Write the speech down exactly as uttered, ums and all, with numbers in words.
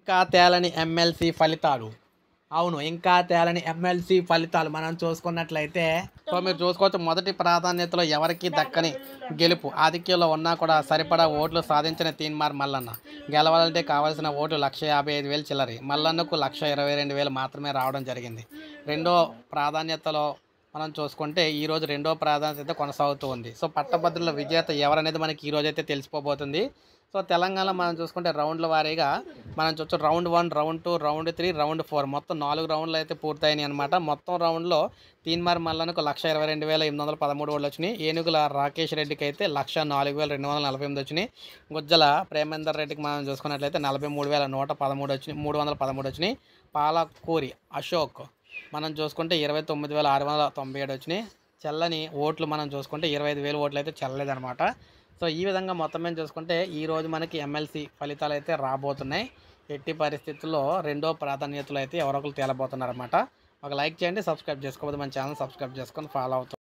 ఇంకా తేలని ఎమ్మెల్సీ ఫలితాలు. అవును, ఇంకా తేలని ఎమ్మెల్సీ ఫలితాలు మనం చూసుకున్నట్లయితే సో మీరు చూసుకోవచ్చు, మొదటి ప్రాధాన్యతలో ఎవరికి దక్కని గెలుపు. ఆధిక్యంలో ఉన్నా కూడా సరిపడా ఓట్లు సాధించిన తీన్మార్ మల్లన్న. గెలవాలంటే కావాల్సిన ఓట్లు లక్ష యాభై ఐదు వేలు చిల్లరి. మల్లన్నకు లక్ష ఇరవై రెండు వేలు మాత్రమే రావడం జరిగింది. రెండో ప్రాధాన్యతలో మనం చూసుకుంటే ఈరోజు రెండో ప్రాధాన్యత కొనసాగుతూ ఉంది. సో పట్టభద్రుల విజేత ఎవరనేది మనకి ఈరోజు అయితే తెలిసిపోబోతుంది. సో తెలంగాణలో మనం చూసుకుంటే రౌండ్ల వారీగా మనం చూస్తే round one, round two, round three, round four మొత్తం నాలుగు రౌండ్లు అయితే పూర్తయినాయి అనమాట. మొత్తం రౌండ్లో తీన్మార్ మల్లన్నకు లక్ష ఇరవై రెండు వేల ఎనిమిది వందల పదమూడు ఓట్లు వచ్చినాయి. ఏనుగుల రాకేష్ రెడ్డికి అయితే లక్ష నాలుగు వేల రెండు వందల నలభై ఎనిమిది వచ్చినాయి. గుజ్జల ప్రేమేందర్ రెడ్డికి మనం చూసుకున్నట్లయితే నలభై మూడు వేల నూట పదమూడు వచ్చినాయి మూడు వందల పదమూడు వచ్చినాయి. పాలకూరి అశోక్ మనం చూసుకుంటే ఇరవై తొమ్మిది వేల ఆరు వందల తొంభై ఏడు వచ్చినాయి. చెల్లని ఓట్లు మనం చూసుకుంటే ఇరవై ఐదు వేల ఓట్లు అయితే చెల్లలేదనమాట. సో ఈ విధంగా మొత్తం మీద చూసుకుంటే ఈరోజు మనకి ఎమ్మెల్సీ ఫలితాలు అయితే రాబోతున్నాయి. ఎట్టి పరిస్థితుల్లో రెండో ప్రాధాన్యతలు అయితే ఎవరొకరు తేలబోతున్నారన్నమాట. ఒక లైక్ చేయండి, సబ్స్క్రైబ్ చేసుకోవద్దు, మన ఛానల్ సబ్స్క్రైబ్ చేసుకొని ఫాలో అవుతుంది.